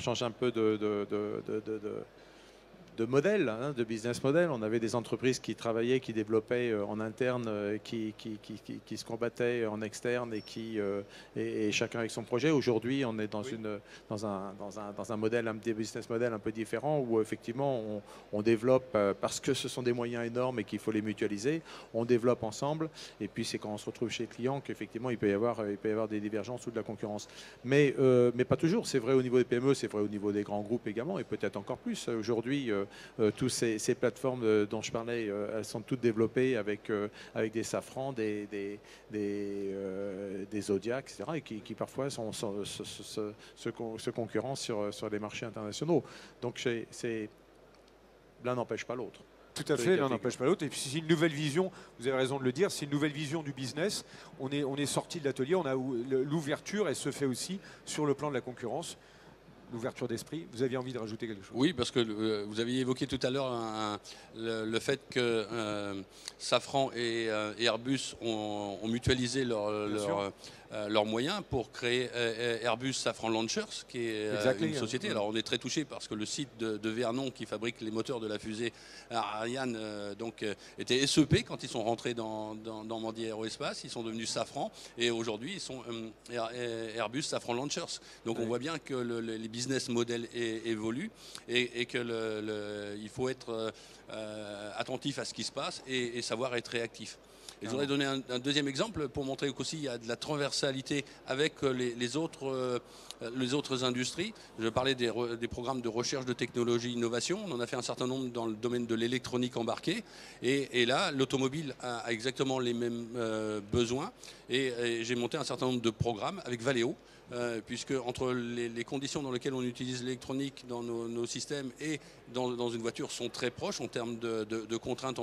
modèle, hein, de business model. On avait des entreprises qui travaillaient, qui développaient en interne, qui se combattaient en externe et chacun avec son projet. Aujourd'hui, on est dans un modèle, des business model un peu différent où effectivement on développe parce que ce sont des moyens énormes et qu'il faut les mutualiser. On développe ensemble et puis c'est quand on se retrouve chez le client qu'effectivement il peut y avoir des divergences ou de la concurrence. Mais pas toujours. C'est vrai au niveau des PME, c'est vrai au niveau des grands groupes également et peut-être encore plus. Aujourd'hui, toutes ces plateformes dont je parlais, elles sont toutes développées avec des Safran, des Zodiac, etc. et qui parfois se concurrencent sur les marchés internationaux. Donc l'un n'empêche pas l'autre. Tout à fait, l'un n'empêche pas l'autre. Et puis c'est une nouvelle vision, vous avez raison de le dire, c'est une nouvelle vision du business. On est sorti de l'atelier, on a l'ouverture, elle se fait aussi sur le plan de la concurrence. L'ouverture d'esprit. Vous aviez envie de rajouter quelque chose? Oui, parce que vous aviez évoqué tout à l'heure le fait que Safran et Airbus ont mutualisé leurs moyens pour créer Airbus Safran Launchers, qui est une société. Alors on est très touché parce que le site de Vernon, qui fabrique les moteurs de la fusée Ariane, était SEP quand ils sont rentrés dans Normandie Aéroespace. Ils sont devenus Safran et aujourd'hui ils sont Airbus Safran Launchers. Donc on voit bien que les business models évoluent et que il faut être attentif à ce qui se passe et savoir être réactif. Et je voudrais donner un deuxième exemple pour montrer qu'aussi il y a de la transversalité avec les autres industries. Je parlais des programmes de recherche de technologie innovation. On en a fait un certain nombre dans le domaine de l'électronique embarquée. Et là, l'automobile a exactement les mêmes besoins. Et j'ai monté un certain nombre de programmes avec Valeo. Puisque entre les conditions dans lesquelles on utilise l'électronique dans nos systèmes et dans une voiture sont très proches en termes de contraintes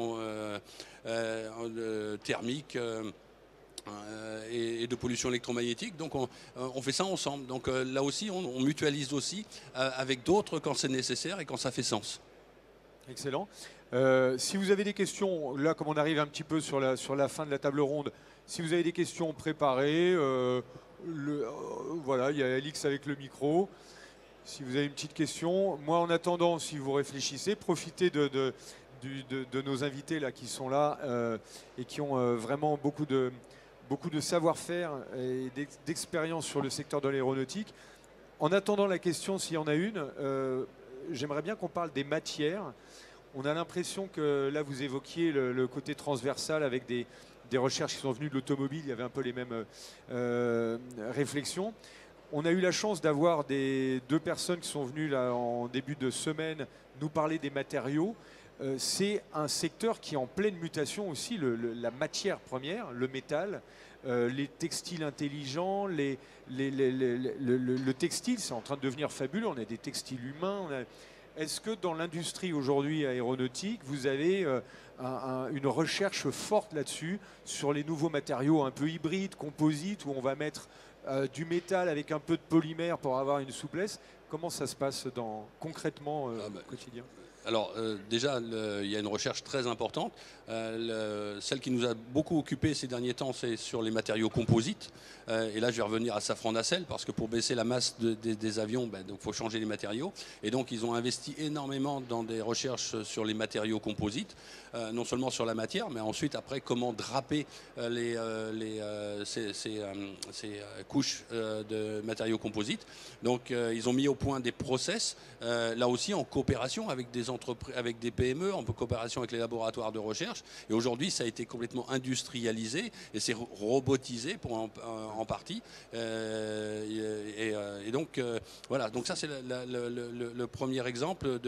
thermiques et de pollution électromagnétique. Donc on fait ça ensemble. Donc là aussi, on mutualise aussi avec d'autres quand c'est nécessaire et quand ça fait sens. Excellent. Si vous avez des questions, là comme on arrive un petit peu sur la fin de la table ronde, si vous avez des questions préparées, voilà, il y a Alix avec le micro. Si vous avez une petite question, moi en attendant, si vous réfléchissez, profitez de nos invités là qui sont là et qui ont vraiment beaucoup de savoir-faire et d'expérience sur le secteur de l'aéronautique. En attendant la question, s'il y en a une, j'aimerais bien qu'on parle des matières. On a l'impression que là vous évoquiez le côté transversal avec des recherches qui sont venues de l'automobile, il y avait un peu les mêmes réflexions. On a eu la chance d'avoir deux personnes qui sont venues là, en début de semaine nous parler des matériaux. C'est un secteur qui est en pleine mutation aussi, la matière première, le métal, les textiles intelligents, le textile, c'est en train de devenir fabuleux, on a des textiles humains. Est-ce que dans l'industrie aujourd'hui aéronautique, vous avez une recherche forte là-dessus, sur les nouveaux matériaux un peu hybrides, composites, où on va mettre du métal avec un peu de polymère pour avoir une souplesse? Comment ça se passe concrètement au quotidien? Alors déjà, il y a une recherche très importante. Celle qui nous a beaucoup occupé ces derniers temps, c'est sur les matériaux composites. Et là, je vais revenir à Safran Nacelle, parce que pour baisser la masse des avions, il faut changer les matériaux. Et donc, ils ont investi énormément dans des recherches sur les matériaux composites, non seulement sur la matière, mais ensuite, après, comment draper ces couches de matériaux composites. Donc, ils ont mis au point des process, là aussi en coopération avec des entreprises, avec des PME, en coopération avec les laboratoires de recherche. Et aujourd'hui, ça a été complètement industrialisé et c'est robotisé en partie. Et donc, voilà. Donc ça, c'est le premier exemple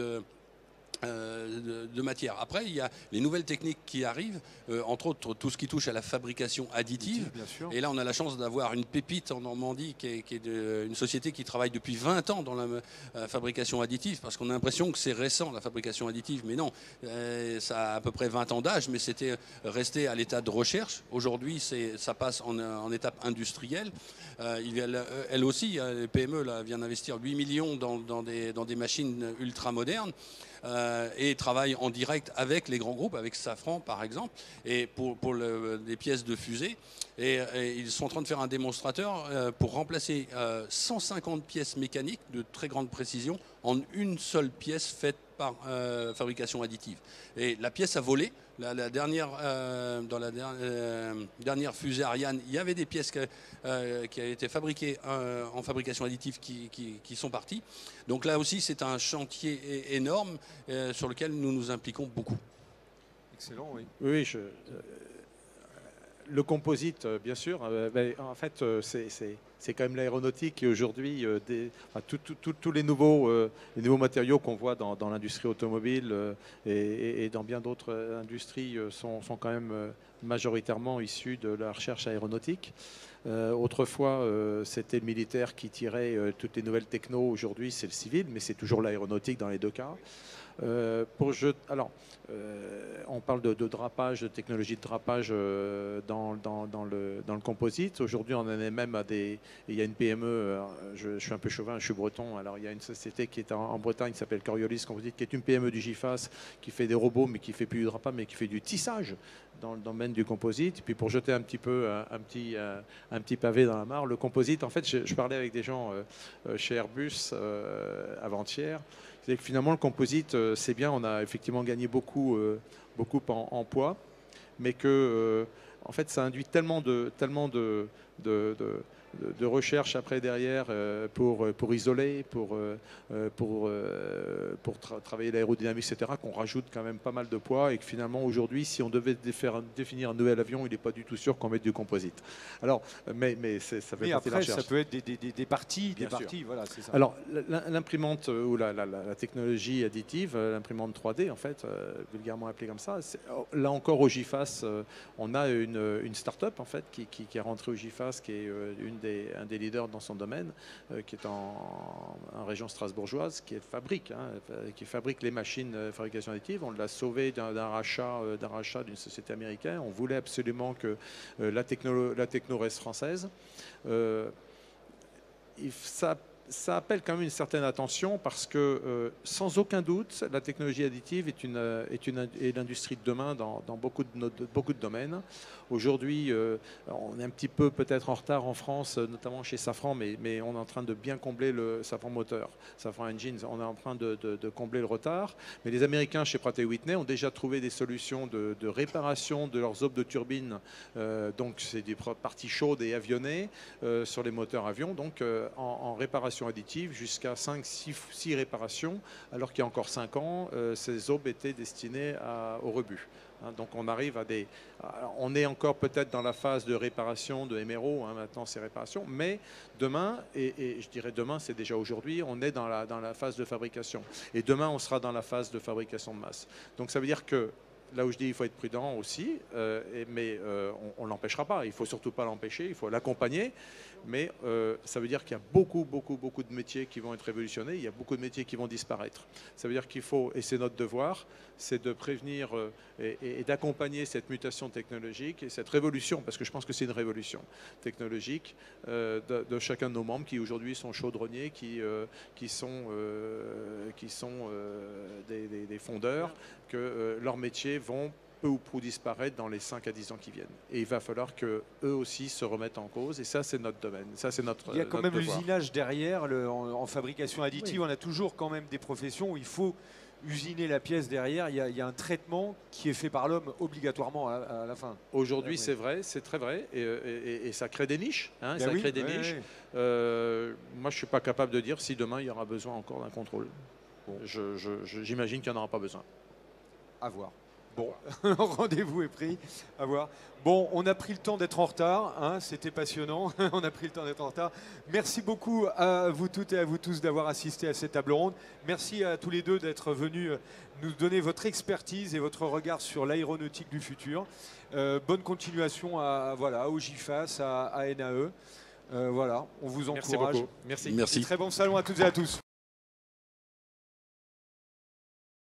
de matière. Après, il y a les nouvelles techniques qui arrivent, entre autres tout ce qui touche à la fabrication additive. Bien sûr. Et là, on a la chance d'avoir une pépite en Normandie qui est une société qui travaille depuis 20 ans dans la fabrication additive, parce qu'on a l'impression que c'est récent, la fabrication additive, mais non, ça a à peu près 20 ans d'âge, mais c'était resté à l'état de recherche. Aujourd'hui, ça passe en étape industrielle. Elle aussi, le PME là, vient d'investir 8 millions dans des machines ultra modernes. Et travaille en direct avec les grands groupes, avec Safran par exemple, et pour les pièces de fusée. Et ils sont en train de faire un démonstrateur pour remplacer 150 pièces mécaniques de très grande précision en une seule pièce faite par fabrication additive. Et la pièce a volé. Dans la dernière fusée Ariane, il y avait des pièces qui avaient été fabriquées en fabrication additive qui sont parties. Donc là aussi, c'est un chantier énorme sur lequel nous nous impliquons beaucoup. Excellent, oui. Oui, le composite, bien sûr. En fait, c'est quand même l'aéronautique qui aujourd'hui, tous les nouveaux matériaux qu'on voit dans l'industrie automobile et dans bien d'autres industries sont quand même majoritairement issus de la recherche aéronautique. Autrefois, c'était le militaire qui tirait toutes les nouvelles technos. Aujourd'hui, c'est le civil, mais c'est toujours l'aéronautique dans les deux cas. On parle de drapage, de technologie de drapage dans le composite. Aujourd'hui, on en est même il y a une PME, je suis un peu chauvin, je suis breton. Alors, il y a une société qui est en Bretagne qui s'appelle Coriolis Composite, qui est une PME du GIFAS, qui fait des robots, mais qui fait plus du drapage, mais qui fait du tissage dans le domaine du composite. Et puis, pour jeter un petit pavé dans la mare, le composite, en fait, je parlais avec des gens chez Airbus avant-hier. C'est que finalement, le composite, c'est bien, on a effectivement gagné beaucoup en poids, mais que en fait, ça induit tellement de recherche après derrière pour isoler, pour travailler l'aérodynamique, etc., qu'on rajoute quand même pas mal de poids et que finalement aujourd'hui, si on devait définir un nouvel avion, il n'est pas du tout sûr qu'on mette du composite. Alors, mais ça fait partie après, de la recherche. ça peut être des parties, Bien sûr. voilà, c'est ça. Alors, l'imprimante ou la technologie additive, l'imprimante 3D, en fait, vulgairement appelée comme ça, là encore au GIFAS, on a une start-up en fait qui est rentrée au GIFAS, qui est un des leaders dans son domaine, qui est en région strasbourgeoise, qui fabrique les machines de fabrication additive. On l'a sauvé d'un rachat d'une société américaine. On voulait absolument que la techno reste française. Ça appelle quand même une certaine attention parce que, sans aucun doute, la technologie additive est l'industrie de demain dans beaucoup de domaines. Aujourd'hui, on est un petit peu peut-être en retard en France, notamment chez Safran, mais on est en train de bien combler le Safran Moteur, Safran Engines. On est en train de combler le retard. Mais les Américains, chez Pratt & Whitney, ont déjà trouvé des solutions de réparation de leurs aubes de turbine. Donc, c'est des parties chaudes et avionnées sur les moteurs avions. Donc, en réparation additive, jusqu'à 5-6 réparations, alors qu'il y a encore 5 ans, ces aubes étaient destinées au rebut. Donc on arrive on est encore peut-être dans la phase de réparation, de MRO, maintenant c'est réparation, mais demain, et je dirais demain, c'est déjà aujourd'hui, on est dans la phase de fabrication. Et demain, on sera dans la phase de fabrication de masse. Donc ça veut dire que là où je dis il faut être prudent aussi, mais on ne l'empêchera pas. Il ne faut surtout pas l'empêcher, il faut l'accompagner. Mais ça veut dire qu'il y a beaucoup de métiers qui vont être révolutionnés, il y a beaucoup de métiers qui vont disparaître. Ça veut dire qu'il faut, et c'est notre devoir, c'est de prévenir et d'accompagner cette mutation technologique et cette révolution, parce que je pense que c'est une révolution technologique de chacun de nos membres qui aujourd'hui sont chaudronniers, qui sont des fondeurs, que leurs métiers vont peu ou prou disparaître dans les 5 à 10 ans qui viennent. Et il va falloir qu'eux aussi se remettent en cause. Et ça, c'est notre domaine. Ça, c'est notre Il y a quand même devoir. l'usinage derrière, en fabrication additive. Oui. On a toujours quand même des professions où il faut usiner la pièce derrière. Il y a un traitement qui est fait par l'homme obligatoirement à la fin. Aujourd'hui, c'est vrai, c'est très vrai. Et ça crée des niches. Hein, ben ça oui, crée des niches. Moi, je ne suis pas capable de dire si demain, il y aura besoin encore d'un contrôle. Bon. J'imagine qu'il n'y en aura pas besoin. À voir. Bon, rendez-vous est pris. À voir. Bon, on a pris le temps d'être en retard. Hein, c'était passionnant. On a pris le temps d'être en retard. Merci beaucoup à vous toutes et à vous tous d'avoir assisté à cette table ronde. Merci à tous les deux d'être venus nous donner votre expertise et votre regard sur l'aéronautique du futur. Bonne continuation au GIFAS, à NAE. Voilà, on vous encourage. Merci beaucoup. Merci. Très bon salon à toutes et à tous.